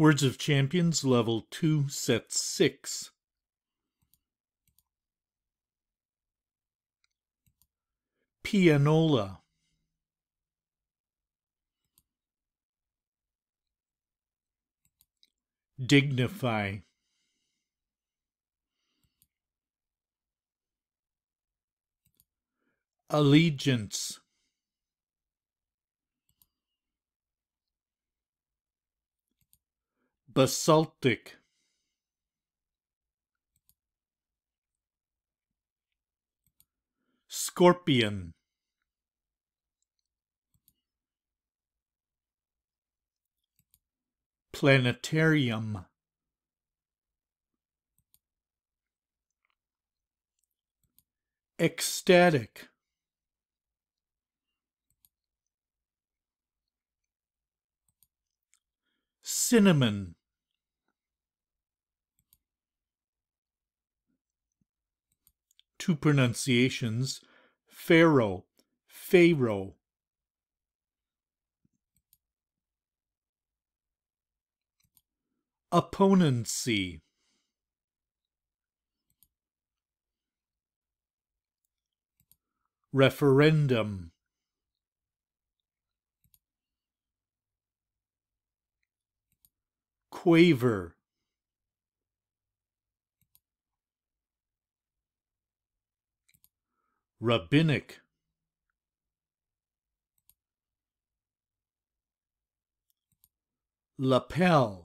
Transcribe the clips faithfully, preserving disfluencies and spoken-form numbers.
Words of Champions, Level two, Set six. Pianola. Dignify. Allegiance. Basaltic. Scorpion. Planetarium. Ecstatic. Cinnamon. Two pronunciations: Pharaoh, Pharaoh. Opponency. Referendum. Quaver. Rabbinic. Lapel.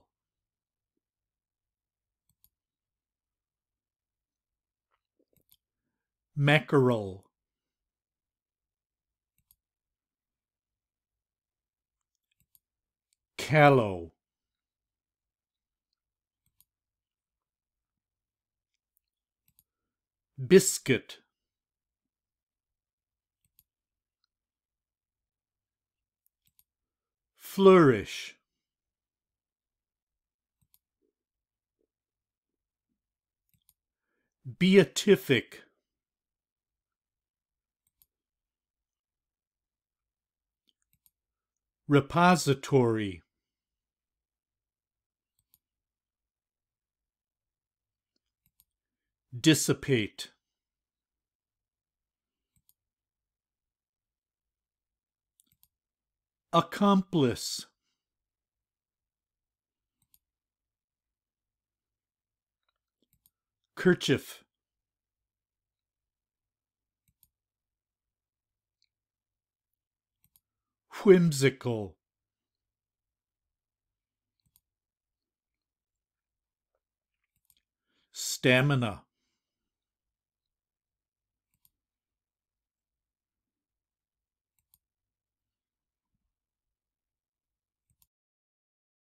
Mackerel. Callow. Biscuit. Flourish. Beatific. Repository. Dissipate. Accomplice. Kerchief. Whimsical. Stamina.